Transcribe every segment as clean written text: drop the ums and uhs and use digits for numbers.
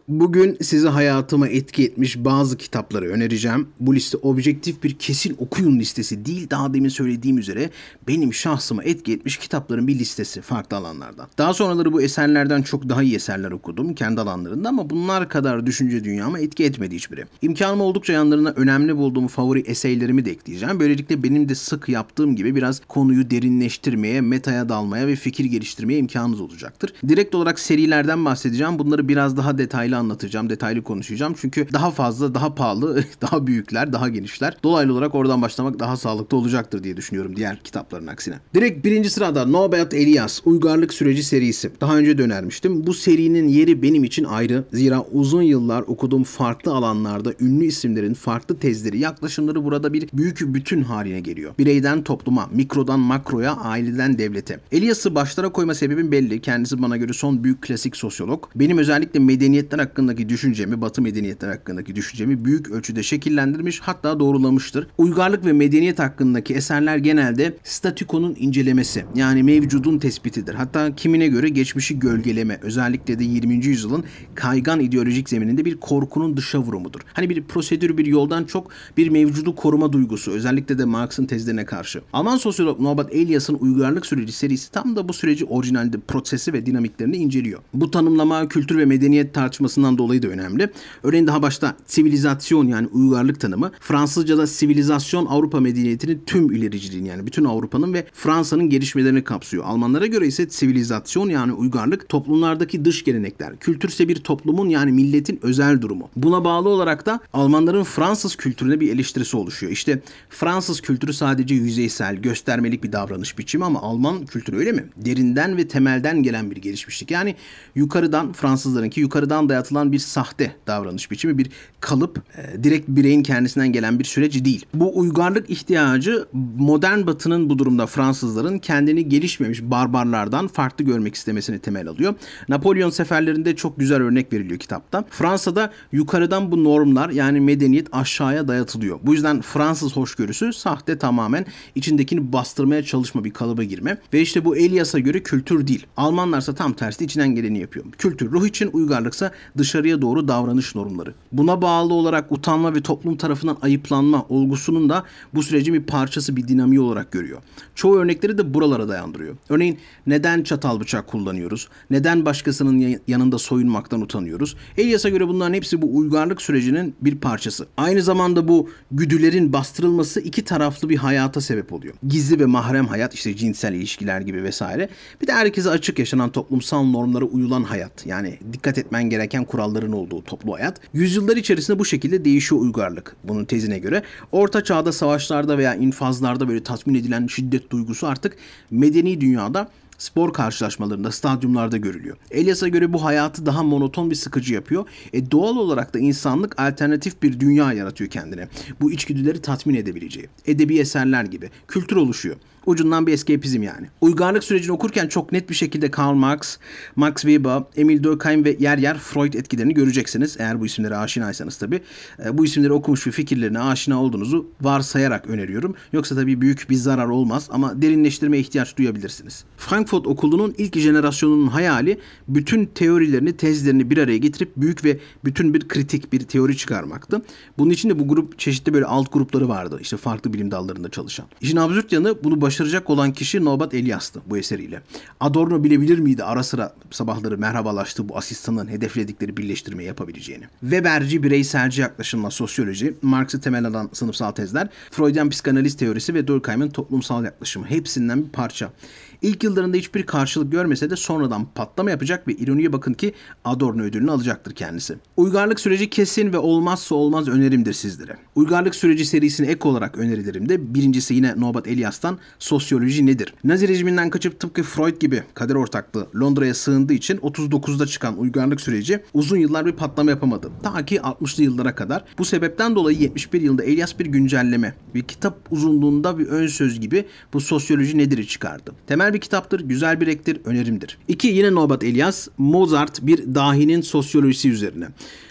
Bugün size hayatıma etki etmiş bazı kitapları önereceğim. Bu liste objektif bir kesin okuyun listesi değil, daha demin söylediğim üzere benim şahsıma etki etmiş kitapların bir listesi farklı alanlardan. Daha sonraları bu eserlerden çok daha iyi eserler okudum kendi alanlarında ama bunlar kadar düşünce dünyama etki etmedi hiçbiri. İmkanım oldukça yanlarına önemli bulduğum favori eseylerimi de ekleyeceğim. Böylelikle benim de sık yaptığım gibi biraz konuyu derinleştirmeye, metaya dalmaya ve fikir geliştirmeye imkanınız olacaktır. Direkt olarak serilerden bahsedeceğim. Bunları biraz daha detaylı anlatacağım, detaylı konuşacağım. Çünkü daha fazla, daha pahalı, daha büyükler, daha genişler. Dolaylı olarak oradan başlamak daha sağlıklı olacaktır diye düşünüyorum diğer kitapların aksine. Direkt birinci sırada Norbert Elias, Uygarlık Süreci serisi. Daha önce de önermiştim. Bu serinin yeri benim için ayrı. Zira uzun yıllar okuduğum farklı alanlarda ünlü isimlerin farklı tezleri, yaklaşımları burada bir büyük bütün haline geliyor. Bireyden topluma, mikrodan makroya, aileden devlete. Elias'ı başlara koyma sebebim belli. Kendisi bana göre son büyük klasik sosyolog. Benim özellikle medeniyetler hakkındaki düşüncemi, Batı medeniyetler hakkındaki düşüncemi büyük ölçüde şekillendirmiş, hatta doğrulamıştır. Uygarlık ve medeniyet hakkındaki eserler genelde statükonun incelemesi, yani mevcudun tespitidir. Hatta kimine göre geçmişi gölgeleme, özellikle de 20. yüzyılın kaygan ideolojik zemininde bir korkunun dışa vurumudur. Hani bir prosedür, bir yoldan çok bir mevcudu koruma duygusu, özellikle de Marx'ın tezlerine karşı. Alman sosyolog Norbert Elias'ın Uygarlık Süreci serisi tam da bu süreci orijinalde prosesi ve dinamiklerini inceliyor. Bu tanımlama kültür ve medeniyet tartışmasından dolayı da önemli. Örneğin daha başta sivilizasyon, yani uygarlık tanımı, Fransızca'da sivilizasyon Avrupa medeniyetinin tüm ilericiliğini, yani bütün Avrupa'nın ve Fransa'nın gelişmelerini kapsıyor. Almanlara göre ise sivilizasyon, yani uygarlık, toplumlardaki dış gelenekler. Kültürse bir toplumun, yani milletin özel durumu. Buna bağlı olarak da Almanların Fransız kültürüne bir eleştirisi oluşuyor. İşte Fransız kültürü sadece yüzeysel, göstermelik bir davranış biçimi ama Alman kültürü öyle mi? Derinden ve temelden gelen bir gelişmişlik. Yani yukarıdan, Fransızlarınki yukarıdan dayatılan bir sahte davranış biçimi, bir kalıp, direkt bireyin kendisinden gelen bir süreç değil. Bu uygarlık ihtiyacı modern Batı'nın bu durumda Fransızların kendini gelişmemiş barbarlardan farklı görmek istemesini temel alıyor. Napolyon seferlerinde çok güzel örnek veriliyor kitapta. Fransa'da yukarıdan bu normlar, yani medeniyet aşağıya dayatılıyor. Bu yüzden Fransız hoşgörüsü sahte, tamamen içindekini bastırmaya çalışma, bir kalıba girme. Ve işte bu Elias'a göre kültür değil. Almanlarsa tam tersi içinden geleni yapıyor. Kültür ruh için, uygarlıksa dışarıya doğru davranış normları. Buna bağlı olarak utanma ve toplum tarafından ayıplanma olgusunun da bu sürecin bir parçası, bir dinamiği olarak görüyor. Çoğu örnekleri de buralara dayandırıyor. Örneğin neden çatal bıçak kullanıyoruz? Neden başkasının yanında soyunmaktan utanıyoruz? Elias'a göre bunların hepsi bu uygarlık sürecinin bir parçası. Aynı zamanda bu güdülerin bastırılması iki taraflı bir hayata sebep oluyor. Gizli ve mahrem hayat, işte cinsel ilişkiler gibi vesaire. Bir de herkese açık yaşanan toplumsal normlara uyulan hayat. Yani dikkat etmen gereken kuralların olduğu toplu hayat. Yüzyıllar içerisinde bu şekilde değişiyor uygarlık. Bunun tezine göre Orta Çağ'da savaşlarda veya infazlarda böyle tatmin edilen şiddet duygusu artık medeni dünyada spor karşılaşmalarında, stadyumlarda görülüyor. Elias'a göre bu hayatı daha monoton ve sıkıcı yapıyor. Doğal olarak da insanlık alternatif bir dünya yaratıyor kendine. Bu içgüdüleri tatmin edebileceği. Edebi eserler gibi. Kültür oluşuyor. Ucundan bir escapizm yani. Uygarlık sürecini okurken çok net bir şekilde Karl Marx, Max Weber, Emil Durkheim ve yer yer Freud etkilerini göreceksiniz. Eğer bu isimlere aşinaysanız tabii. Bu isimleri okumuş ve fikirlerine aşina olduğunuzu varsayarak öneriyorum. Yoksa tabii büyük bir zarar olmaz ama derinleştirmeye ihtiyaç duyabilirsiniz. Frankfurt Okulu'nun ilk jenerasyonunun hayali bütün teorilerini, tezlerini bir araya getirip büyük ve bütün bir kritik, bir teori çıkarmaktı. Bunun için de bu grup çeşitli böyle alt grupları vardı. İşte farklı bilim dallarında çalışan. İşin absürt yanı, bunu başaracak olan kişi Norbert Elias'tı bu eseriyle. Adorno bilebilir miydi ara sıra sabahları merhabalaştığı bu asistanın hedefledikleri birleştirme yapabileceğini? Weberci bireyselci yaklaşımla sosyoloji, Marx'ı temel alan sınıfsal tezler, Freudian psikanaliz teorisi ve Durkheim'in toplumsal yaklaşımı, hepsinden bir parça. İlk yıllarında hiçbir karşılık görmese de sonradan patlama yapacak ve ironiye bakın ki Adorno ödülünü alacaktır kendisi. Uygarlık süreci kesin ve olmazsa olmaz önerimdir sizlere. Uygarlık süreci serisine ek olarak önerilerimde birincisi yine Norbert Elias'tan Sosyoloji nedir? Nazi rejiminden kaçıp tıpkı Freud gibi kader ortaklığı Londra'ya sığındığı için 39'da çıkan uygarlık süreci uzun yıllar bir patlama yapamadı. Ta ki 60'lı yıllara kadar. Bu sebepten dolayı 71 yılında Elias bir güncelleme, bir kitap uzunluğunda bir ön söz gibi bu Sosyoloji nedir'i çıkardı. Temel bir kitaptır, güzel bir ektir, önerimdir. 2. Yine Norbert Elias, Mozart bir dahinin sosyolojisi üzerine.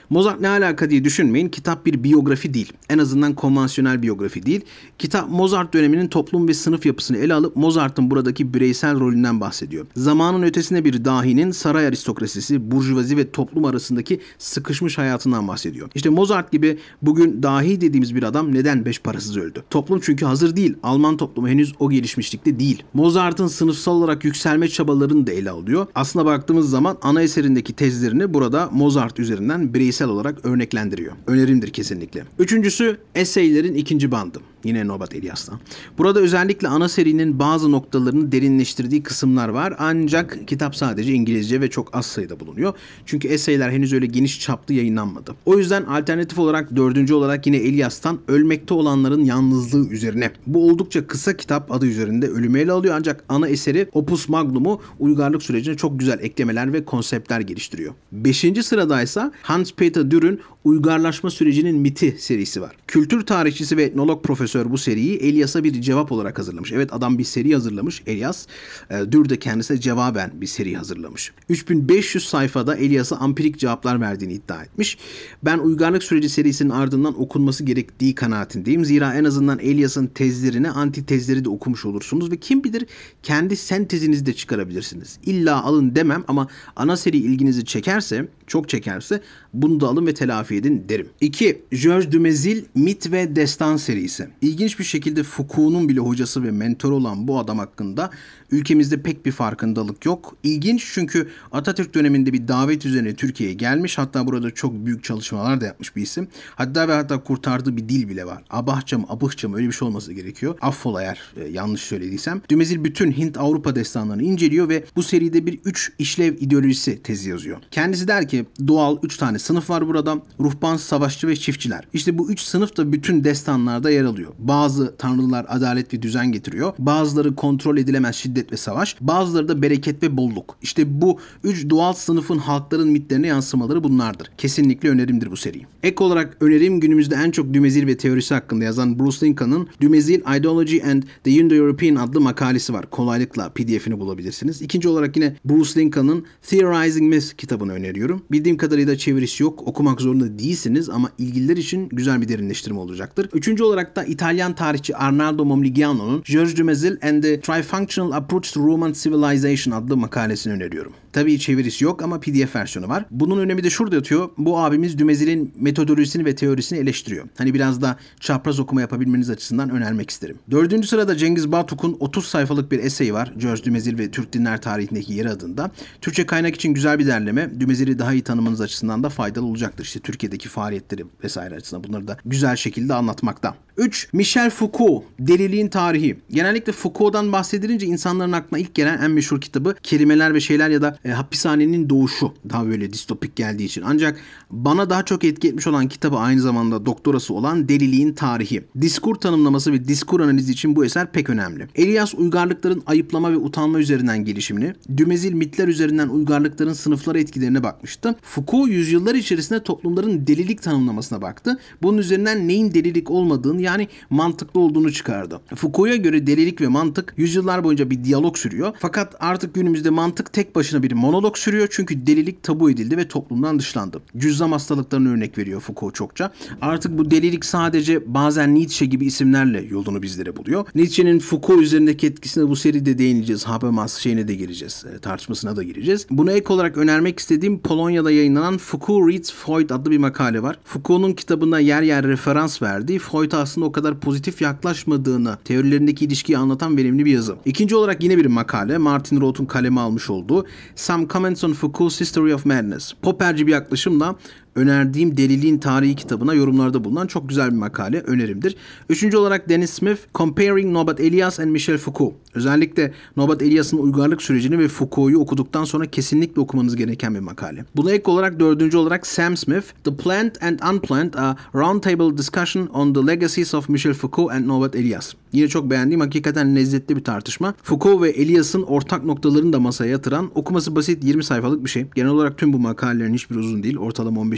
Mozart ne alaka diye düşünmeyin. Kitap bir biyografi değil. En azından konvansiyonel biyografi değil. Kitap Mozart döneminin toplum ve sınıf yapısını ele alıp Mozart'ın buradaki bireysel rolünden bahsediyor. Zamanın ötesinde bir dahinin saray aristokrasisi, burjuvazi ve toplum arasındaki sıkışmış hayatından bahsediyor. İşte Mozart gibi bugün dahi dediğimiz bir adam neden beş parasız öldü? Toplum çünkü hazır değil. Alman toplumu henüz o gelişmişlikte değil. Mozart'ın sınıfsal olarak yükselme çabalarını da ele alıyor. Aslına baktığımız zaman ana eserindeki tezlerini burada Mozart üzerinden bireysel olarak örneklendiriyor. Önerimdir kesinlikle. Üçüncüsü Essay'lerin ikinci bandı. Yine Norbert Elias'tan. Burada özellikle ana serinin bazı noktalarını derinleştirdiği kısımlar var. Ancak kitap sadece İngilizce ve çok az sayıda bulunuyor. Çünkü Essay'ler henüz öyle geniş çaplı yayınlanmadı. O yüzden alternatif olarak dördüncü olarak yine Elias'tan ölmekte olanların yalnızlığı üzerine. Bu oldukça kısa kitap, adı üzerinde ölümü ele alıyor ancak ana eseri Opus Magnum'u uygarlık sürecine çok güzel eklemeler ve konseptler geliştiriyor. Beşinci sıradaysa Hans-Peter Dürr'ün Uygarlaşma Sürecinin Miti serisi var. Kültür tarihçisi ve etnolog profesör bu seriyi Elias'a bir cevap olarak hazırlamış. Evet, adam bir seri hazırlamış Elias. Dürr de kendisine cevaben bir seri hazırlamış. 3500 sayfada Elias'a ampirik cevaplar verdiğini iddia etmiş. Ben Uygarlık Süreci serisinin ardından okunması gerektiği kanaatindeyim. Zira en azından Elias'ın tezlerine antitezleri de okumuş olursunuz ve kim bilir kendi sentezinizi de çıkarabilirsiniz. İlla alın demem ama ana seri ilginizi çekerse, çok çekerse bunu da alın ve telafi edin derim. 2. Georges Dumézil Mit ve Destan serisi. İlginç bir şekilde Foucault'un bile hocası ve mentoru olan bu adam hakkında ülkemizde pek bir farkındalık yok. İlginç çünkü Atatürk döneminde bir davet üzerine Türkiye'ye gelmiş. Hatta burada çok büyük çalışmalar da yapmış bir isim. Hatta kurtardığı bir dil bile var. Abahça mı, abıhça mı, öyle bir şey olması gerekiyor. Affola eğer yanlış söylediysem. Dumézil bütün Hint-Avrupa destanlarını inceliyor ve bu seride bir 3 işlev ideolojisi tezi yazıyor. Kendisi der ki doğal 3 tane sınıf var burada. Ruhban, savaşçı ve çiftçiler. İşte bu 3 sınıf da bütün destanlarda yer alıyor. Bazı tanrılar adalet ve düzen getiriyor. Bazıları kontrol edilemez şiddet ve savaş. Bazıları da bereket ve bolluk. İşte bu 3 doğal sınıfın halkların mitlerine yansımaları bunlardır. Kesinlikle önerimdir bu seri. Ek olarak önerim günümüzde en çok Dumézil ve teorisi hakkında yazan Bruce Lincoln'ın Dumézil Ideology and the Indo-European adlı makalesi var. Kolaylıkla PDF'ini bulabilirsiniz. İkinci olarak yine Bruce Lincoln'ın Theorizing Myth kitabını öneriyorum. Bildiğim kadarıyla çevirisi yok. Okumak zorunda değilsiniz ama ilgililer için güzel bir derinleştirme olacaktır. Üçüncü olarak da İtalyan tarihçi Arnaldo Momigliano'nun Georges Dumézil and the Trifunctional Approach to Roman Civilization adlı makalesini öneriyorum. Tabii çevirisi yok ama PDF versiyonu var. Bunun önemi de şurada yatıyor. Bu abimiz Dumézil'in metodolojisini ve teorisini eleştiriyor. Hani biraz da çapraz okuma yapabilmeniz açısından önermek isterim. Dördüncü sırada Cengiz Baltuk'un 30 sayfalık bir eseyi var. Georges Dumézil ve Türk Dinler Tarihindeki Yeri adında. Türkçe kaynak için güzel bir derleme. Dumézil'i daha iyi tanımanız açısından da faydalı olacaktır. İşte Türkiye'deki faaliyetleri vesaire açısından bunları da güzel şekilde anlatmakta. 3. Michel Foucault, Deliliğin Tarihi. Genellikle Foucault'dan bahsedilince insanların aklına ilk gelen en meşhur kitabı Kelimeler ve Şeyler ya da Hapishanenin Doğuşu. Daha böyle distopik geldiği için. Ancak bana daha çok etki etmiş olan kitabı aynı zamanda doktorası olan Deliliğin Tarihi. Diskur tanımlaması ve diskur analizi için bu eser pek önemli. Elias uygarlıkların ayıplama ve utanma üzerinden gelişimini, Dumézil mitler üzerinden uygarlıkların sınıflara etkilerine bakmıştı. Foucault yüzyıllar içerisinde toplumların delilik tanımlamasına baktı. Bunun üzerinden neyin delilik olmadığını, yani mantıklı olduğunu çıkardı. Foucault'a göre delilik ve mantık yüzyıllar boyunca bir diyalog sürüyor. Fakat artık günümüzde mantık tek başına bir monolog sürüyor çünkü delilik tabu edildi ve toplumdan dışlandı. Cüzzam hastalıklarına örnek veriyor Foucault çokça. Artık bu delilik sadece bazen Nietzsche gibi isimlerle yolunu bizlere buluyor. Nietzsche'nin Foucault üzerindeki etkisine bu seride değineceğiz. Habermas şeyine de gireceğiz. Tartışmasına da gireceğiz. Buna ek olarak önermek istediğim Polonya'da yayınlanan Foucault Reads Freud adlı bir makale var. Foucault'un kitabına yer yer referans verdiği, Freud'a aslında o kadar pozitif yaklaşmadığını, teorilerindeki ilişkiyi anlatan verimli bir yazı. İkinci olarak yine bir makale, Martin Roth'un kaleme almış olduğu Some Comments on Foucault's History of Madness. Popperci bir yaklaşımla önerdiğim Deliliğin Tarihi kitabına yorumlarda bulunan çok güzel bir makale, önerimdir. Üçüncü olarak Dennis Smith, Comparing Norbert Elias and Michel Foucault. Özellikle Norbert Elias'ın uygarlık sürecini ve Foucault'u okuduktan sonra kesinlikle okumanız gereken bir makale. Buna ek olarak dördüncü olarak Sam Smith, The Planned and Unplanned, A Roundtable Discussion on the Legacies of Michel Foucault and Norbert Elias. Yine çok beğendiğim, hakikaten lezzetli bir tartışma. Foucault ve Elias'ın ortak noktalarını da masaya yatıran, okuması basit 20 sayfalık bir şey. Genel olarak tüm bu makalelerin hiçbir uzun değil. Ortalama 15-20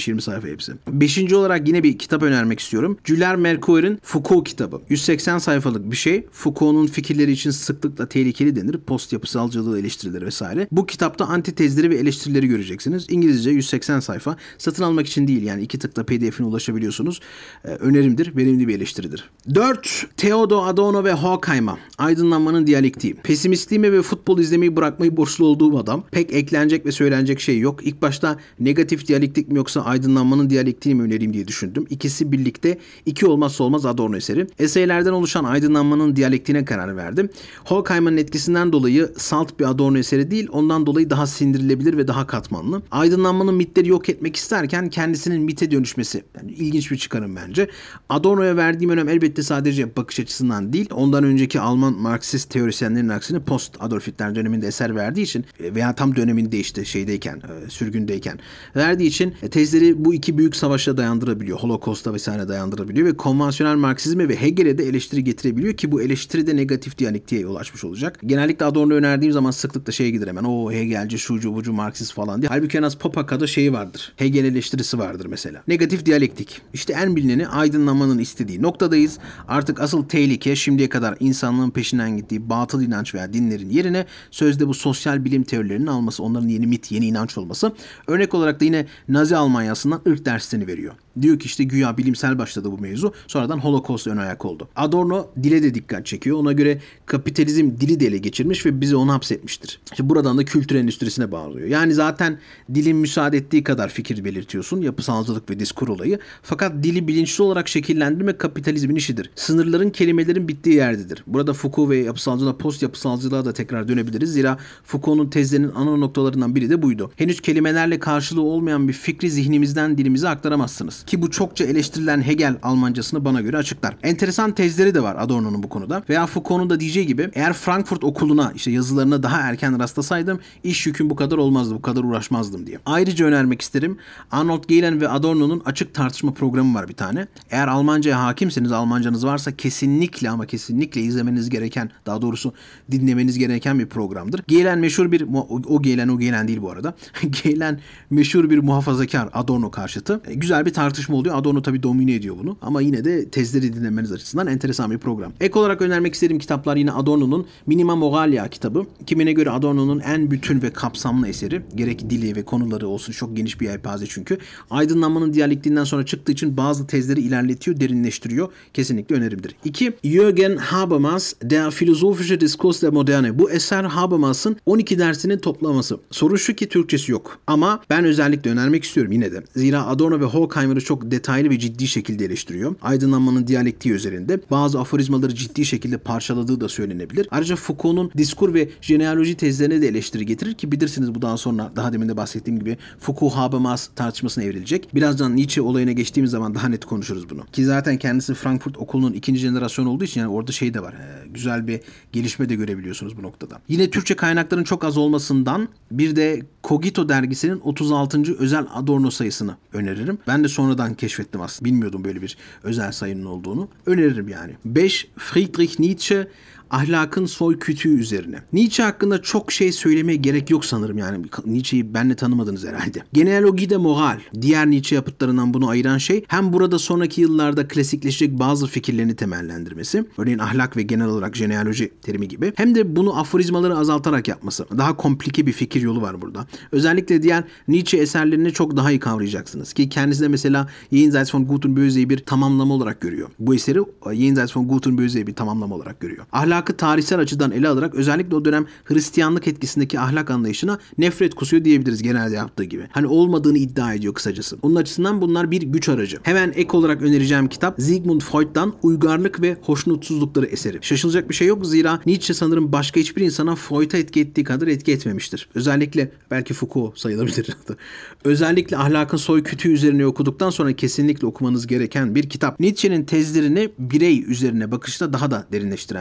15-20 sayfa hepsi. 5. olarak yine bir kitap önermek istiyorum. Jules Mercur'in Foucault kitabı. 180 sayfalık bir şey. Foucault'un fikirleri için sıklıkla tehlikeli denir. Post yapısalcılığı eleştirileri vesaire. Bu kitapta antitezleri ve eleştirileri göreceksiniz. İngilizce 180 sayfa. Satın almak için değil, yani 2 tıkla PDF'ine ulaşabiliyorsunuz. Önerimdir. Verimli bir eleştiridir. 4. Theodor Adorno ve Horkheimer. Aydınlanmanın diyalektiği. Pesimistliğimi ve futbol izlemeyi bırakmayı borçlu olduğum adam. Pek eklenecek ve söylenecek şey yok. İlk başta negatif diyalektik mi yoksa aydınlanmanın diyalektiğini mi önereyim diye düşündüm. İkisi birlikte, iki olmazsa olmaz Adorno eseri. Eseylerden oluşan aydınlanmanın diyalektiğine karar verdim. Horkheimer'ın etkisinden dolayı salt bir Adorno eseri değil, ondan dolayı daha sindirilebilir ve daha katmanlı. Aydınlanmanın mitleri yok etmek isterken kendisinin mite dönüşmesi. Yani ilginç bir çıkarım bence. Adorno'ya verdiğim önem elbette sadece bakış açısından değil, ondan önceki Alman Marksist teorisyenlerin aksine post Adolf Hitler döneminde eser verdiği için veya tam döneminde işte sürgündeyken verdiği için tezleri bu iki büyük savaşa dayandırabiliyor. Holocaust'a vesaire dayandırabiliyor ve konvansiyonel Marksizme ve Hegel'e de eleştiri getirebiliyor ki bu eleştiri de negatif diyalektiğe yol açmış olacak. Genellikle Adorno önerdiğim zaman sıklıkla şeye gider hemen. O Hegelci, şucu, bucu, Marksist falan diye. Halbuki en az Popaka'da şeyi vardır. Hegel eleştirisi vardır mesela. Negatif diyalektik. İşte en bilineni aydınlanmanın istediği noktadayız. Artık asıl tehlike şimdiye kadar insanlığın peşinden gittiği batıl inanç veya dinlerin yerine sözde bu sosyal bilim teorilerinin alması, onların yeni mit, yeni inanç olması. Örnek olarak da yine Nazi Almanyası'ndan ırk derslerini veriyor. Diyor ki işte güya bilimsel başladı bu mevzu. Sonradan Holocaust ön ayak oldu. Adorno dile de dikkat çekiyor. Ona göre kapitalizm dili de ele geçirmiş ve bizi ona hapsetmiştir. İşte buradan da kültür endüstrisine bağlıyor. Yani zaten dilin müsaade ettiği kadar fikir belirtiyorsun. Yapısalcılık ve diskur olayı. Fakat dili bilinçli olarak şekillendirmek kapitalizmin işidir. Sınırların kelimelerin bittiği yerdedir. Burada Foucault ve yapısalcılığa, post yapısalcılığa da tekrar dönebiliriz. Zira Foucault'un tezlerinin ana noktalarından biri de buydu. Henüz kelimelerle karşılığı olmayan bir fikri zihnimizden dilimize aktaramazsınız. Ki bu çokça eleştirilen Hegel Almancasını bana göre açıklar. Enteresan tezleri de var Adorno'nun bu konuda. Veya Foucault'un da diyeceği gibi eğer Frankfurt okuluna işte yazılarına daha erken rastlasaydım iş yüküm bu kadar olmazdı, bu kadar uğraşmazdım diye. Ayrıca önermek isterim. Arnold Gehlen ve Adorno'nun açık tartışma programı var bir tane. Eğer Almanca'ya hakimseniz, Almancanız varsa kesinlikle ama kesinlikle izlemeniz gereken, daha doğrusu dinlemeniz gereken bir programdır. Gehlen meşhur bir, o Gehlen değil bu arada. Gehlen meşhur bir muhafazakar Adorno karşıtı. Güzel bir tartışma oluyor. Adorno tabii domine ediyor bunu. Ama yine de tezleri dinlemeniz açısından enteresan bir program. Ek olarak önermek istediğim kitaplar yine Adorno'nun Minima Moralia kitabı. Kimine göre Adorno'nun en bütün ve kapsamlı eseri. Gerek dili ve konuları olsun, çok geniş bir yelpaze çünkü. Aydınlanmanın diyalektiğinden sonra çıktığı için bazı tezleri ilerletiyor, derinleştiriyor. Kesinlikle önerimdir. 2. Jürgen Habermas, Der philosophische Diskurs der Moderne. Bu eser Habermas'ın 12 dersinin toplaması. Sorun şu ki Türkçesi yok. Ama ben özellikle önermek istiyorum yine de. Zira Adorno ve Horkheimer'ı çok detaylı ve ciddi şekilde eleştiriyor. Aydınlanmanın diyalektiği üzerinde bazı aforizmaları ciddi şekilde parçaladığı da söylenebilir. Ayrıca Foucault'un diskur ve jenealoji tezlerine de eleştiri getirir ki bilirsiniz bu daha sonra daha demin de bahsettiğim gibi Foucault-Habermas tartışmasına evrilecek. Birazdan Nietzsche olayına geçtiğimiz zaman daha net konuşuruz bunu. Ki zaten kendisi Frankfurt okulunun ikinci jenerasyon olduğu için yani orada şey de var. Güzel bir gelişme de görebiliyorsunuz bu noktada. Yine Türkçe kaynakların çok az olmasından bir de Cogito dergisinin 36. özel Adorno sayısını öneririm. Ben de sonradan keşfettim aslında. Bilmiyordum böyle bir özel sayının olduğunu. Öneririm yani. 5. Friedrich Nietzsche ahlakın soy kütüğü üzerine. Nietzsche hakkında çok şey söylemeye gerek yok sanırım yani. Nietzsche'yi benle tanımadınız herhalde. Genealogie de Moral, diğer Nietzsche yapıtlarından bunu ayıran şey hem burada sonraki yıllarda klasikleşecek bazı fikirlerini temellendirmesi, örneğin ahlak ve genel olarak jenealoji terimi gibi, hem de bunu aforizmaları azaltarak yapması. Daha komplike bir fikir yolu var burada. Özellikle diğer Nietzsche eserlerini çok daha iyi kavrayacaksınız ki kendisi de mesela Jenseits von Gut und Böse'yi bir tamamlama olarak görüyor. Bu eseri Jenseits von Gut und Böse'yi bir tamamlama olarak görüyor. Ahlakı tarihsel açıdan ele alarak özellikle o dönem Hristiyanlık etkisindeki ahlak anlayışına nefret kusuyor diyebiliriz genelde yaptığı gibi. Hani olmadığını iddia ediyor kısacası. Onun açısından bunlar bir güç aracı. Hemen ek olarak önereceğim kitap Sigmund Freud'dan Uygarlık ve Hoşnutsuzlukları eseri. Şaşılacak bir şey yok zira Nietzsche sanırım başka hiçbir insana Freud'a etki ettiği kadar etki etmemiştir. Özellikle belki Foucault sayılabilir. Özellikle ahlakın soy kütüğü üzerine okuduktan sonra kesinlikle okumanız gereken bir kitap. Nietzsche'nin tezlerini birey üzerine bakışta daha da derinleştiren bir kitap.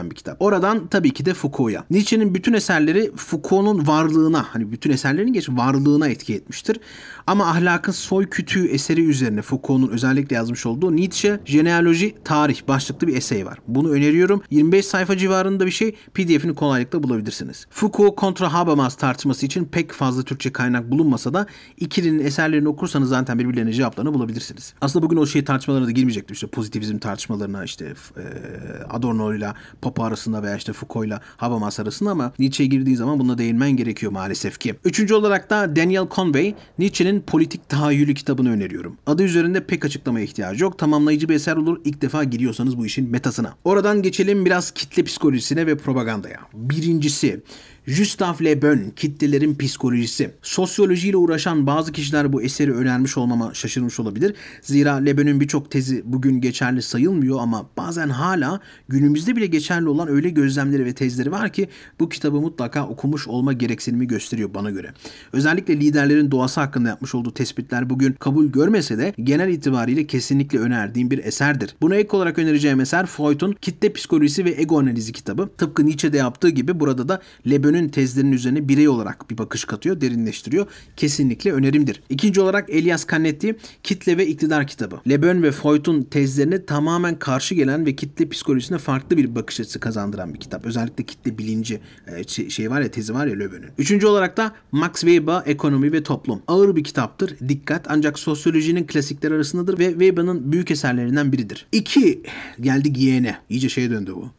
Oradan tabii ki de Foucault'a. Nietzsche'nin bütün eserleri Foucault'un varlığına, hani bütün eserlerini geç varlığına etki etmiştir. Ama Ahlakın Soy Kütüğü eseri üzerine Foucault'un özellikle yazmış olduğu Nietzsche, Jenealoji, Tarih başlıklı bir essay var. Bunu öneriyorum. 25 sayfa civarında bir şey. PDF'ini kolaylıkla bulabilirsiniz. Foucault kontra Habermas tartışması için pek fazla Türkçe kaynak bulunmasa da ikilinin eserlerini okursanız zaten birbirlerine cevaplarını bulabilirsiniz. Aslında bugün o tartışmalarına da girmeyecektim. İşte pozitivizm tartışmalarına, işte Adorno ile Popper arasında veya işte Foucault ile Habermas arasında, ama Nietzsche'ye girdiği zaman buna değinmen gerekiyor maalesef ki. Üçüncü olarak da Daniel Conway, Nietzsche'nin Politik Tahayyülü kitabını öneriyorum. Adı üzerinde pek açıklamaya ihtiyacı yok. Tamamlayıcı bir eser olur ilk defa giriyorsanız bu işin metasına. Oradan geçelim biraz kitle psikolojisine ve propagandaya. Birincisi, Gustave Le Bon, Kitlelerin Psikolojisi. Sosyolojiyle uğraşan bazı kişiler bu eseri önermiş olmama şaşırmış olabilir. Zira Le Bon'un birçok tezi bugün geçerli sayılmıyor ama bazen hala günümüzde bile geçerli olan öyle gözlemleri ve tezleri var ki bu kitabı mutlaka okumuş olma gereksinimi gösteriyor bana göre. Özellikle liderlerin doğası hakkında yapmış olduğu tespitler bugün kabul görmese de genel itibariyle kesinlikle önerdiğim bir eserdir. Buna ek olarak önereceğim eser Freud'un Kitle Psikolojisi ve Ego Analizi kitabı. Tıpkı Nietzsche'de yaptığı gibi burada da Le Bon'un tezlerinin üzerine birey olarak bir bakış katıyor, derinleştiriyor. Kesinlikle önerimdir. İkinci olarak Elias Canetti, Kitle ve İktidar kitabı. Le Bon ve Freud'un tezlerine tamamen karşı gelen ve kitle psikolojisine farklı bir bakış açısı kazandıran bir kitap. Özellikle kitle bilinci tezi var ya Le Bon'un. Üçüncü olarak da Max Weber, Ekonomi ve Toplum. Ağır bir kitaptır. Dikkat, ancak sosyolojinin klasikleri arasındadır ve Weber'ın büyük eserlerinden biridir. İki, geldik yeğene. İyice döndü bu.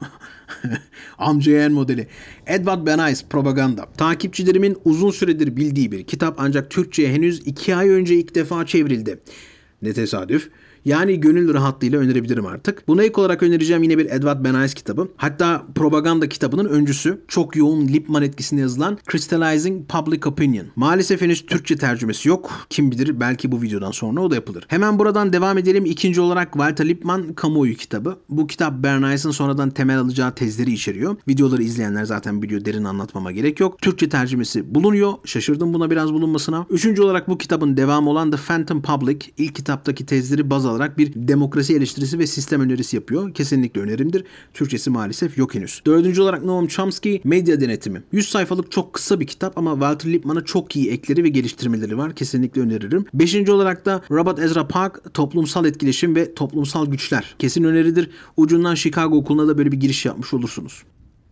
Amca yeğen modeli. Edward Bernays, Propaganda. Takipçilerimin uzun süredir bildiği bir kitap, ancak Türkçe'ye henüz 2 ay önce ilk defa çevrildi. Ne tesadüf. Yani gönül rahatlığıyla önerebilirim artık. Buna ilk olarak önereceğim yine bir Edward Bernays kitabı. Hatta Propaganda kitabının öncüsü, çok yoğun Lippmann etkisinde yazılan Crystallizing Public Opinion. Maalesef henüz Türkçe tercümesi yok. Kim bilir, belki bu videodan sonra o da yapılır. Hemen buradan devam edelim. İkinci olarak Walter Lippmann, Kamuoyu kitabı. Bu kitap Bernays'ın sonradan temel alacağı tezleri içeriyor. Videoları izleyenler zaten biliyor, derin anlatmama gerek yok. Türkçe tercümesi bulunuyor. Şaşırdım buna biraz bulunmasına. Üçüncü olarak bu kitabın devamı olan The Phantom Public, ilk kitaptaki tezleri baz alarak bir demokrasi eleştirisi ve sistem önerisi yapıyor. Kesinlikle önerimdir. Türkçesi maalesef yok henüz. Dördüncü olarak Noam Chomsky, Medya Denetimi. 100 sayfalık çok kısa bir kitap ama Walter Lippmann'a çok iyi ekleri ve geliştirmeleri var. Kesinlikle öneririm. Beşinci olarak da Robert Ezra Park, Toplumsal Etkileşim ve Toplumsal Güçler. Kesin öneridir. Ucundan Chicago Okulu'na da böyle bir giriş yapmış olursunuz.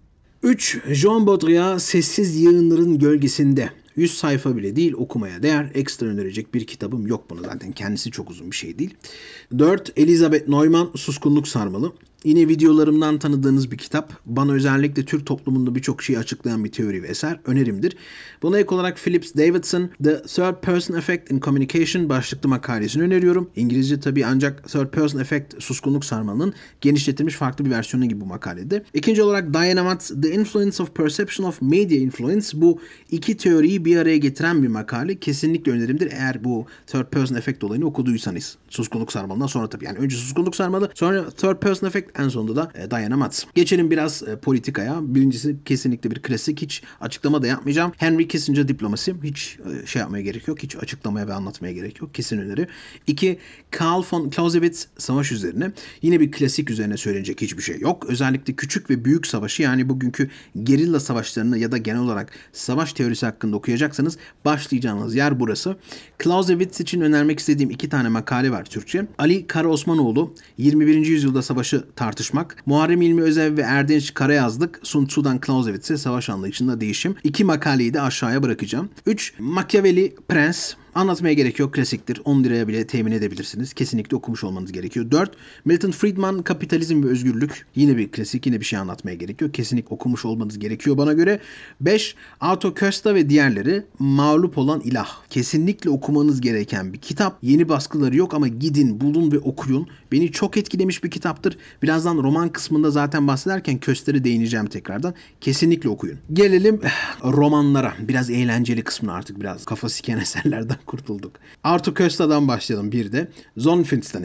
3. Jean Baudrillard, Sessiz Yığınların Gölgesinde. 100 sayfa bile değil, okumaya değer. Ekstra önerecek bir kitabım yok buna, zaten kendisi çok uzun bir şey değil. 4. Elizabeth Neumann, Suskunluk Sarmalı. Yine videolarımdan tanıdığınız bir kitap. Bana özellikle Türk toplumunda birçok şeyi açıklayan bir teori ve eser. Önerimdir. Buna ek olarak Phillips Davidson, The Third Person Effect in Communication başlıklı makalesini öneriyorum. İngilizce tabii, ancak Third Person Effect, Suskunluk Sarmalının genişletilmiş farklı bir versiyonu gibi bu makalede. İkinci olarak Diana Matz, The Influence of Perception of Media Influence. Bu iki teoriyi bir araya getiren bir makale. Kesinlikle önerimdir eğer bu Third Person Effect olayını okuduysanız. Suskunluk Sarmalı'ndan sonra tabii. Yani önce Suskunluk Sarmalı, sonra Third Person Effect, en sonunda da Diana Matz. Geçelim biraz politikaya. Birincisi kesinlikle bir klasik. Hiç açıklama da yapmayacağım. Henry Kissinger, Diplomasi. Hiç yapmaya gerek yok. Hiç açıklamaya ve anlatmaya gerek yok. Kesin öneri. 2. Karl von Clausewitz, Savaş Üzerine. Yine bir klasik, üzerine söylenecek hiçbir şey yok. Özellikle küçük ve büyük savaşı, yani bugünkü gerilla savaşlarını ya da genel olarak savaş teorisi hakkında okuyacaksanız başlayacağınız yer burası. Clausewitz için önermek istediğim 2 tane makale var Türkçe. Ali Karaosmanoğlu, 21. yüzyılda savaşı tartışmak. Muharrem İlmi Özev ve Erdinç Karayazlık, Sun Tzu'dan Clausewitz'e savaş anlayışında değişim. 2 makaleyi de aşağıya bırakacağım. 3. Machiavelli, Prens. Anlatmaya gerek yok, klasiktir. 10 liraya bile temin edebilirsiniz. Kesinlikle okumuş olmanız gerekiyor. 4. Milton Friedman, Kapitalizm ve Özgürlük. Yine bir klasik, yine bir şey anlatmaya gerek yok. Kesinlikle okumuş olmanız gerekiyor bana göre. 5. Arthur Koestler ve diğerleri, Mağlup Olan İlah. Kesinlikle okumanız gereken bir kitap. Yeni baskıları yok ama gidin, bulun ve okuyun. Beni çok etkilemiş bir kitaptır. Birazdan roman kısmında zaten bahsederken Koestler'e değineceğim tekrardan. Kesinlikle okuyun. Gelelim romanlara. Biraz eğlenceli kısmına, artık biraz kafa siken eserlerden kurtulduk. Arthur Koestler'dan başlayalım bir de. Zonfinsternis.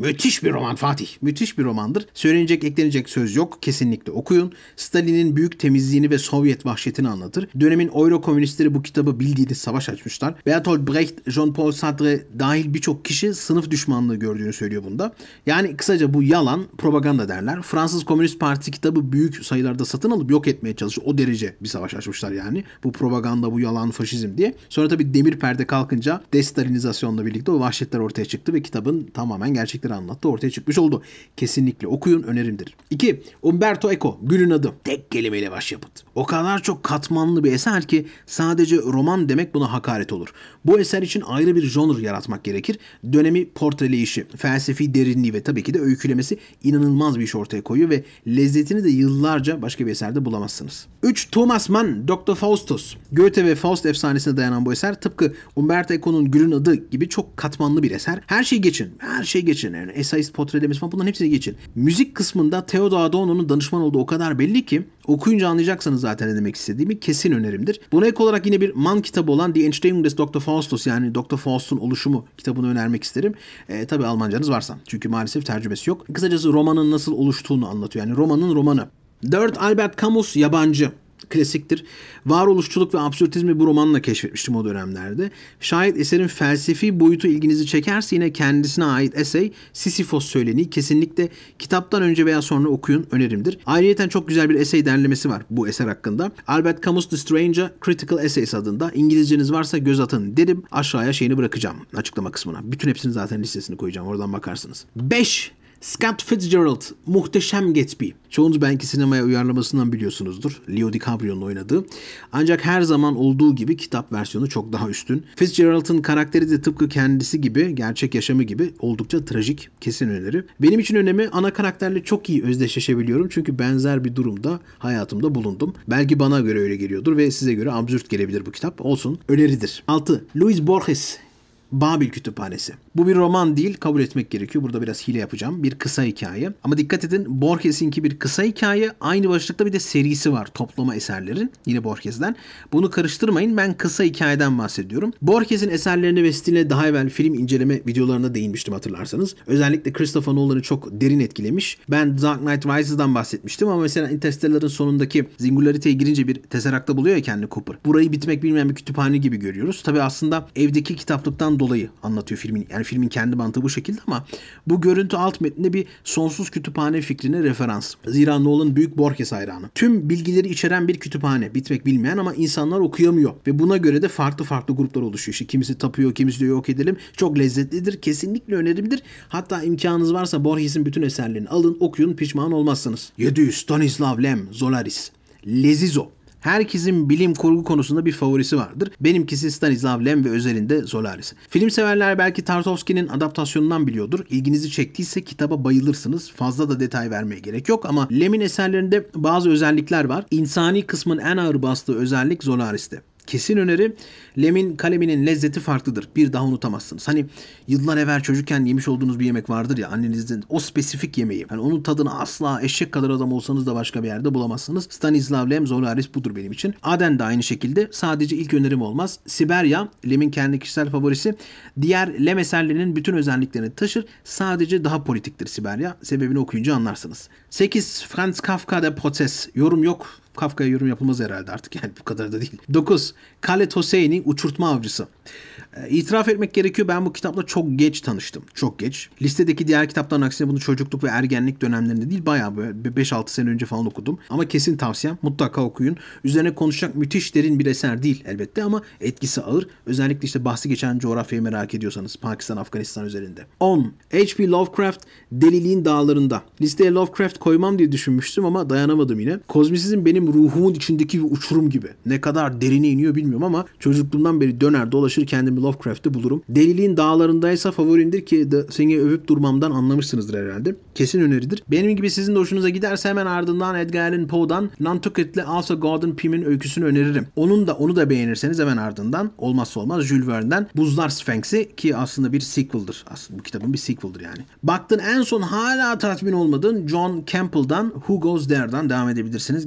Müthiş bir roman Fatih. Müthiş bir romandır. Söylenecek, eklenecek söz yok. Kesinlikle okuyun. Stalin'in büyük temizliğini ve Sovyet vahşetini anlatır. Dönemin Euro-komünistleri bu kitabı bildiğiniz savaş açmışlar. Bertolt Brecht, Jean-Paul Sartre dahil birçok kişi sınıf düşmanlığı gördüğünü söylüyor bunda. Yani kısaca bu yalan, propaganda derler. Fransız Komünist Partisi kitabı büyük sayılarda satın alıp yok etmeye çalışıyor. O derece bir savaş açmışlar yani. Bu propaganda, bu yalan, faşizm diye. Sonra tabii demir perde kalkınca destalinizasyonla birlikte o vahşetler ortaya çıktı ve kitabın tamamen gerçekleri anlattı. Ortaya çıkmış oldu. Kesinlikle okuyun, önerimdir. 2. Umberto Eco, Gül'ün adı. Tek kelimeyle başyapıt. O kadar çok katmanlı bir eser ki sadece roman demek buna hakaret olur. Bu eser için ayrı bir genre yaratmak gerekir. Dönemi portreleyişi, felsefi derinliği ve tabii ki de öykülemesi inanılmaz bir iş ortaya koyuyor ve lezzetini de yıllarca başka bir eserde bulamazsınız. 3. Thomas Mann, Dr. Faustus. Goethe ve Faust efsanesine dayanan bu eser tıpkı Umberto Eco'nun Gül'ün adı gibi çok katmanlı bir eser. Her şeyi geçin. Her şeyi geçin. Yani esaist portrelemesi falan bunların hepsini geçin. Müzik kısmında Theodor Adorno'nun danışman olduğu o kadar belli ki okuyunca anlayacaksınız zaten ne demek istediğimi. Kesin önerimdir. Buna ek olarak yine bir Mann kitabı olan Die Entstehung des Dr. Faustus yani Dr. Faust'un oluşumu kitabını önermek isterim. Tabii Almancanız varsa. Çünkü maalesef tercümesi yok. Kısacası romanın nasıl oluştuğunu anlatıyor. Yani romanın romanı. 4. Albert Camus, Yabancı. Klasiktir. Varoluşçuluk ve absürtizmi bu romanla keşfetmiştim o dönemlerde. Şayet eserin felsefi boyutu ilginizi çekerse yine kendisine ait essay Sisyphos Söyleniği kesinlikle kitaptan önce veya sonra okuyun, önerimdir. Ayrıyeten çok güzel bir essay derlemesi var bu eser hakkında. Albert Camus The Stranger Critical Essays adında. İngilizceniz varsa göz atın dedim. Aşağıya şeyini bırakacağım açıklama kısmına. Bütün hepsini zaten listesini koyacağım. Oradan bakarsınız. 5. Scott Fitzgerald, Muhteşem Gatsby. Çoğunuz belki sinemaya uyarlamasından biliyorsunuzdur. Leo DiCaprio'nun oynadığı. Ancak her zaman olduğu gibi kitap versiyonu çok daha üstün. Fitzgerald'ın karakteri de tıpkı kendisi gibi, gerçek yaşamı gibi oldukça trajik, kesin öneri. Benim için önemi ana karakterle çok iyi özdeşleşebiliyorum. Çünkü benzer bir durumda hayatımda bulundum. Belki bana göre öyle geliyordur ve size göre absürt gelebilir bu kitap. Olsun, öneridir. 6. Luis Borges, Babil Kütüphanesi. Bu bir roman değil, kabul etmek gerekiyor. Burada biraz hile yapacağım. Bir kısa hikaye. Ama dikkat edin, Borges'inki bir kısa hikaye. Aynı başlıkta bir de serisi var. Toplama eserlerin. Yine Borges'den. Bunu karıştırmayın. Ben kısa hikayeden bahsediyorum. Borges'in eserlerine ve stiline daha evvel film inceleme videolarına değinmiştim hatırlarsanız. Özellikle Christopher Nolan'ı çok derin etkilemiş. Ben Dark Knight Rises'dan bahsetmiştim ama mesela Interstellar'ın sonundaki Singularity'ye girince bir teserakta buluyor ya kendini Cooper. Burayı bitmek bilmeyen bir kütüphane gibi görüyoruz. Tabi aslında evdeki kitaplıktan dolayı anlatıyor filmin. Yani filmin kendi mantığı bu şekilde ama bu görüntü alt metninde bir sonsuz kütüphane fikrine referans. Zira Nolan büyük Borges hayranı. Tüm bilgileri içeren bir kütüphane. Bitmek bilmeyen ama insanlar okuyamıyor. Ve buna göre de farklı farklı gruplar oluşuyor. İşte kimisi tapıyor, kimisi diyor yok edelim. Çok lezzetlidir. Kesinlikle önerimdir. Hatta imkanınız varsa Borges'in bütün eserlerini alın, okuyun, pişman olmazsınız. 7. Stanislav Lem, Solaris. Lezizo. Herkesin bilim kurgu konusunda bir favorisi vardır. Benimkisi Stanislav Lem ve özelinde Solaris. Film severler belki Tarkovski'nin adaptasyonundan biliyordur. İlginizi çektiyse kitaba bayılırsınız. Fazla da detay vermeye gerek yok ama Lem'in eserlerinde bazı özellikler var. İnsani kısmın en ağır bastığı özellik Solaris'te. Kesin öneri. Lem'in kaleminin lezzeti farklıdır. Bir daha unutamazsınız. Hani yıllar evvel çocukken yemiş olduğunuz bir yemek vardır ya annenizin o spesifik yemeği. Yani onun tadını asla eşek kadar adam olsanız da başka bir yerde bulamazsınız. Stanislav Lem, Solaris budur benim için. Aden de aynı şekilde. Sadece ilk önerim olmaz. Siberya, Lem'in kendi kişisel favorisi. Diğer Lem eserlerinin bütün özelliklerini taşır. Sadece daha politiktir Siberya. Sebebini okuyunca anlarsınız. 8. Franz Kafka de Prozess. Yorum yok. Kafka'ya yorum yapılmaz herhalde artık yani bu kadar da değil. 9. Khaled Hosseini, Uçurtma Avcısı. İtiraf etmek gerekiyor ben bu kitapla çok geç tanıştım. Çok geç. Listedeki diğer kitapların aksine bunu çocukluk ve ergenlik dönemlerinde değil bayağı böyle 5-6 sene önce falan okudum. Ama kesin tavsiyem mutlaka okuyun. Üzerine konuşacak müthiş derin bir eser değil elbette ama etkisi ağır. Özellikle işte bahsi geçen coğrafyayı merak ediyorsanız Pakistan, Afganistan üzerinde. 10. H.P. Lovecraft, Deliliğin Dağlarında. Listeye Lovecraft koymam diye düşünmüştüm ama dayanamadım yine. Kozmisizm benim ruhumun içindeki bir uçurum gibi. Ne kadar derine iniyor bilmiyorum ama çocukluğumdan beri döner dolaşır kendimi Lovecraft'te bulurum. Deliliğin Dağlarındaysa favorimdir ki seni övüp durmamdan anlamışsınızdır herhalde. Kesin öneridir. Benim gibi sizin de hoşunuza giderse hemen ardından Edgar Allan Poe'dan Nantucket'le Arthur Gordon Pym'in öyküsünü öneririm. Onu da beğenirseniz hemen ardından olmazsa olmaz Jules Verne'den Buzlar Sphinx'i ki aslında bir sequel'dır. Aslında bu kitabın bir sequel'dır yani. Baktın en son hala tatmin olmadın John Campbell'dan Who Goes There'dan devam edebilirsiniz.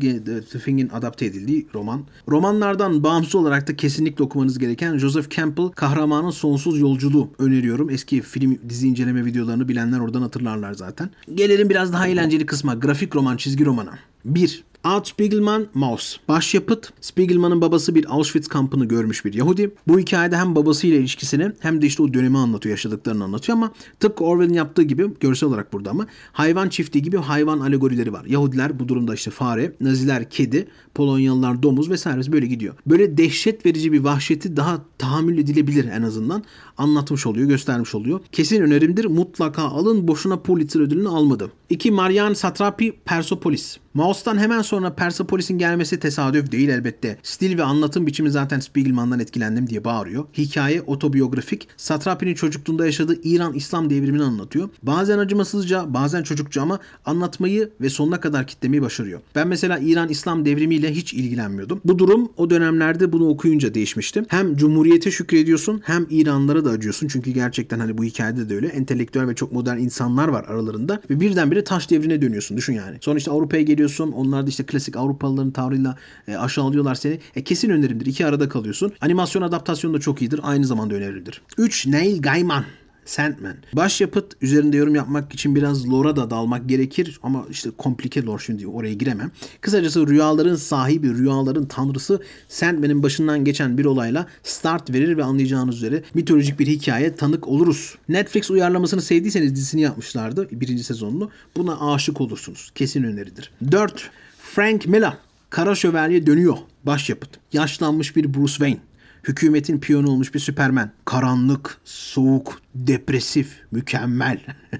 The Thing'in adapte edildiği roman. Romanlardan bağımsız olarak da kesinlikle okumanız gereken Joseph Campbell Kahramanın Sonsuz Yolculuğu öneriyorum. Eski film dizi inceleme videolarını bilenler oradan hatırlarlar zaten. Gelelim biraz daha eğlenceli kısma. Grafik roman, çizgi romana. 1. Art Spiegelman, Maus. Başyapıt, Spiegelman'ın babası bir Auschwitz kampını görmüş bir Yahudi. Bu hikayede hem babasıyla ilişkisini hem de işte o dönemi anlatıyor, yaşadıklarını anlatıyor ama tıpkı Orwell'in yaptığı gibi, görsel olarak burada ama hayvan çiftliği gibi hayvan alegorileri var. Yahudiler bu durumda işte fare, Naziler kedi, Polonyalılar domuz vesaire böyle gidiyor. Böyle dehşet verici bir vahşeti daha tahammül edilebilir en azından anlatmış oluyor, göstermiş oluyor. Kesin önerimdir. Mutlaka alın. Boşuna Pulitzer ödülünü almadı. 2. Marian Satrapi, Persepolis. Maus'tan hemen sonra Persepolis'in gelmesi tesadüf değil elbette. Stil ve anlatım biçimi zaten Spiegelman'dan etkilendim diye bağırıyor. Hikaye otobiyografik. Satrapi'nin çocukluğunda yaşadığı İran İslam devrimini anlatıyor. Bazen acımasızca, bazen çocukça ama anlatmayı ve sonuna kadar kitlemeyi başarıyor. Ben mesela İran İslam devrimiyle hiç ilgilenmiyordum. Bu durum o dönemlerde bunu okuyunca değişmişti. Hem Cumhuriyete şükrediyorsun hem İranlara da acıyorsun. Çünkü gerçekten hani bu hikayede de öyle. Entelektüel ve çok modern insanlar var aralarında. Ve birdenbire taş devrine dönüyorsun. Düşün yani. Sonra işte Avrupa'ya geliyorsun. Onlar da işte klasik Avrupalıların tavrıyla aşağılıyorlar seni. Kesin önerimdir. İki arada kalıyorsun. Animasyon adaptasyonu da çok iyidir. Aynı zamanda önerilir. 3. Neil Gaiman. Sandman. Başyapıt, üzerinde yorum yapmak için biraz lore'a da dalmak gerekir ama işte komplike lore, şimdi oraya giremem. Kısacası rüyaların sahibi, rüyaların tanrısı Sandman'in başından geçen bir olayla start verir ve anlayacağınız üzere mitolojik bir hikaye tanık oluruz. Netflix uyarlamasını sevdiyseniz dizisini yapmışlardı, birinci sezonunu. Buna aşık olursunuz. Kesin öneridir. 4. Frank Miller. Kara Şövalye dönüyor. Başyapıt. Yaşlanmış bir Bruce Wayne. Hükümetin piyonu olmuş bir Süperman. Karanlık, soğuk, depresif, mükemmel.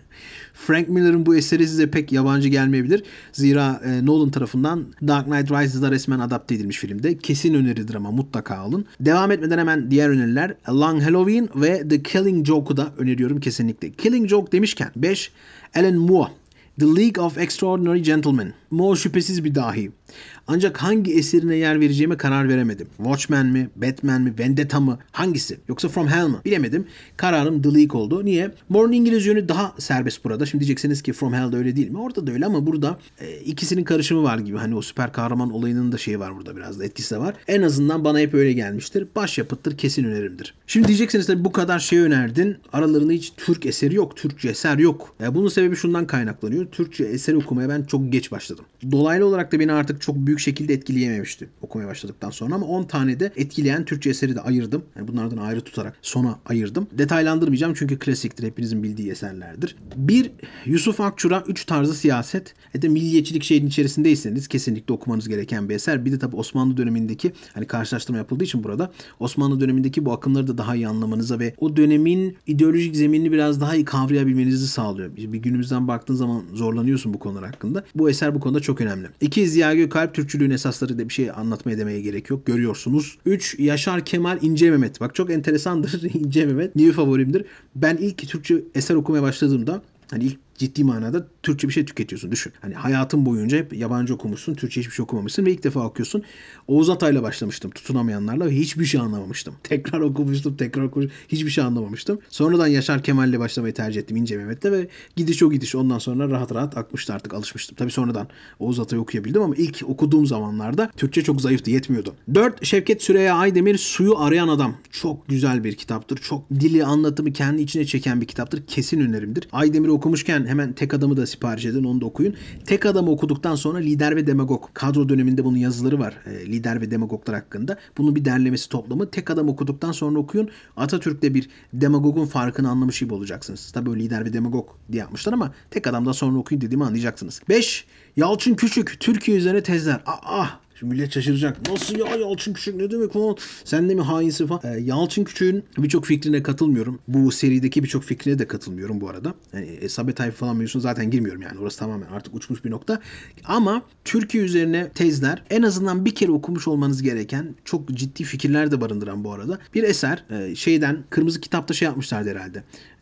Frank Miller'ın bu eseri size pek yabancı gelmeyebilir. Zira Nolan tarafından Dark Knight Rises'da resmen adapte edilmiş filmde. Kesin öneridir ama mutlaka alın. Devam etmeden hemen diğer öneriler. A Long Halloween ve The Killing Joke'u da öneriyorum kesinlikle. Killing Joke demişken 5. Alan Moore. The League of Extraordinary Gentlemen. Moore şüphesiz bir dahi. Ancak hangi eserine yer vereceğime karar veremedim. Watchmen mi, Batman mi, Vendetta mı, hangisi? Yoksa From Hell mı? Bilemedim. Kararım The League oldu. Niye? Moore'un İngiliz yönü daha serbest burada. Şimdi diyeceksiniz ki From Hell'da öyle değil mi? Orada da öyle ama burada ikisinin karışımı var gibi. Hani o süper kahraman olayının da şeyi var burada, biraz da etkisi de var. En azından bana hep öyle gelmiştir. Başyapıttır, kesin önerimdir. Şimdi diyeceksiniz tabii bu kadar şey önerdin. Aralarında hiç Türk eseri yok, Türkçe eser yok. Bunun sebebi şundan kaynaklanıyor. Türkçe eseri okumaya ben çok geç başladım. Dolaylı olarak da beni artık çok büyük şekilde etkileyememişti okumaya başladıktan sonra ama 10 tane de etkileyen Türkçe eseri de ayırdım. Yani bunlardan ayrı tutarak sona ayırdım. Detaylandırmayacağım çünkü klasiktir, hepinizin bildiği eserlerdir. 1. Yusuf Akçura 3 tarzı siyaset. Milliyetçilik şeyin içerisindeyseniz kesinlikle okumanız gereken bir eser. Bir de tabii Osmanlı dönemindeki, hani karşılaştırma yapıldığı için burada Osmanlı dönemindeki bu akımları da daha iyi anlamanıza ve o dönemin ideolojik zeminini biraz daha iyi kavrayabilmenizi sağlıyor. Bir günümüzden baktığın zaman zorlanıyorsun bu konular hakkında. Bu eser bu konuda çok önemli. 2. Ziya Gökalp, Türkçülüğün esasları da bir şey anlatmaya demeye gerek yok. Görüyorsunuz. 3. Yaşar Kemal İnce Mehmet. Bak çok enteresandır. İnce Mehmet. Niye favorimdir? Ben ilk Türkçe eser okumaya başladığımda, hani ilk ciddi manada Türkçe bir şey tüketiyorsun. Düşün. Hani hayatın boyunca hep yabancı okumuşsun. Türkçe hiçbir şey okumamışsın ve ilk defa okuyorsun. Oğuz Atay'la başlamıştım. Tutunamayanlarla ve hiçbir şey anlamamıştım. Tekrar okumuştum. Hiçbir şey anlamamıştım. Sonradan Yaşar Kemal'le başlamayı tercih ettim, İnce Mehmet'le ve gidiş o gidiş. Ondan sonra rahat rahat akmıştı, artık alışmıştım. Tabii sonradan Oğuz Atay'ı okuyabildim ama ilk okuduğum zamanlarda Türkçe çok zayıftı. Yetmiyordu. 4. Şevket Süreyya Aydemir, Suyu Arayan Adam. Çok güzel bir kitaptır. Çok dili, anlatımı kendi içine çeken bir kitaptır. Kesin önerimdir. Aydemir'i okumuşken hemen Tek Adam'ı da sipariş edin, onu da okuyun. Tek Adam'ı okuduktan sonra Lider ve Demagog. Kadro döneminde bunun yazıları var. Lider ve demagoglar hakkında. Bunun bir derlemesi, toplamı. Tek Adam okuduktan sonra okuyun. Atatürk'le bir demagogun farkını anlamış gibi olacaksınız. Tabii o Lider ve Demagog diye yapmışlar ama Tek Adam'dan sonra okuyun dediğimi anlayacaksınız. 5. Yalçın Küçük, Türkiye üzerine tezler. Şimdi millet şaşıracak. Nasıl ya, Yalçın Küçük ne demek o? Sen de mi hainsin falan? Yalçın Küçük'ün birçok fikrine katılmıyorum. Bu serideki birçok fikrine de katılmıyorum bu arada. Yani Sabe Tayfı falan mevzusuna zaten girmiyorum yani. Orası tamamen artık uçmuş bir nokta. Ama Türkiye üzerine tezler, en azından bir kere okumuş olmanız gereken, çok ciddi fikirler de barındıran bu arada bir eser. Kırmızı Kitap'ta şey yapmışlardı herhalde.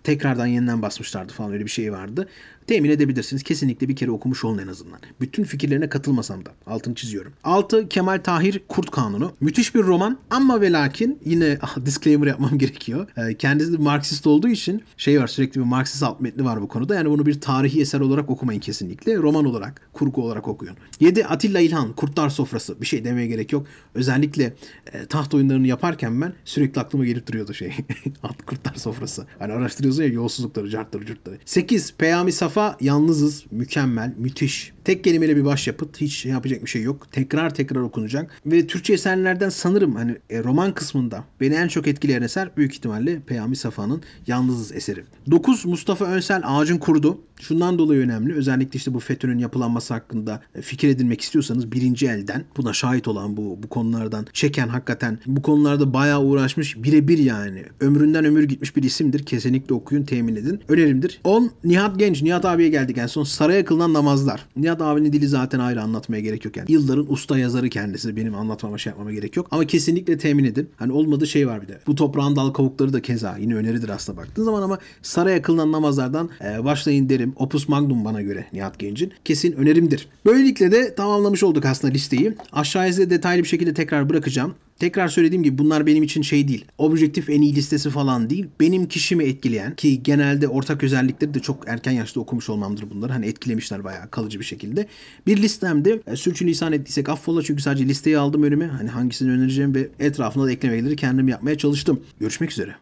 tekrardan yeniden basmışlardı falan, öyle bir şey vardı. Temin edebilirsiniz. Kesinlikle bir kere okumuş olun en azından. Bütün fikirlerine katılmasam da. Altını çiziyorum. 6. Kemal Tahir Kurt Kanunu. Müthiş bir roman ama ve lakin yine disclaimer yapmam gerekiyor. Kendisi de Marksist olduğu için şey var, sürekli bir Marksist alt metni var bu konuda. Yani bunu bir tarihi eser olarak okumayın kesinlikle. Roman olarak, kurgu olarak okuyun. 7. Atilla İlhan Kurtlar Sofrası. Bir şey demeye gerek yok. Özellikle taht oyunlarını yaparken ben sürekli aklıma gelip duruyordu şey. Kurtlar Sofrası. Hani araştırıyorsun ya yolsuzlukları, cartları, curtları. 8. Peyami Safa Yalnızız. Mükemmel, müthiş. Tek kelimeyle bir başyapıt. Hiç yapacak bir şey yok. Tekrar tekrar okunacak. Ve Türkçe eserlerden sanırım hani roman kısmında beni en çok etkileyen eser büyük ihtimalle Peyami Safa'nın Yalnızız eseri. 9. Mustafa Önsel Ağacın Kurdu. Şundan dolayı önemli. Özellikle işte bu FETÖ'nün yapılanması hakkında fikir edinmek istiyorsanız birinci elden buna şahit olan, bu konulardan çeken, hakikaten bu konularda bayağı uğraşmış, birebir yani. Ömründen ömür gitmiş bir isimdir. Kesinlikle okuyun, temin edin. Önerimdir. 10. Nihat Genç. Nihat abiye geldik en son. Saraya Kılınan Namazlar. Nihat abinin dili zaten ayrı, anlatmaya gerek yok yani. Yılların usta yazarı kendisi. Benim anlatmama, şey yapmama gerek yok. Ama kesinlikle temin edin. Hani olmadığı şey var bir de. Bu Toprağın Dal Kavukları da keza yine öneridir aslında baktığın zaman, ama Saraya Kılınan Namazlardan başlayın derim. Opus Magnum bana göre Nihat Genç'in. Kesin önerimdir. Böylelikle de tamamlamış olduk aslında listeyi. Aşağıya size detaylı bir şekilde tekrar bırakacağım. Tekrar söylediğim gibi bunlar benim için şey değil. Objektif en iyi listesi falan değil. Benim kişimi etkileyen, ki genelde ortak özellikleri de çok erken yaşta okumuş olmamdır bunları. Hani etkilemişler bayağı kalıcı bir şekilde. Bir listemde sürçülisan ettiysek affola, çünkü sadece listeyi aldım önüme. Hani hangisini önereceğim ve etrafına da eklemeleri kendim yapmaya çalıştım. Görüşmek üzere.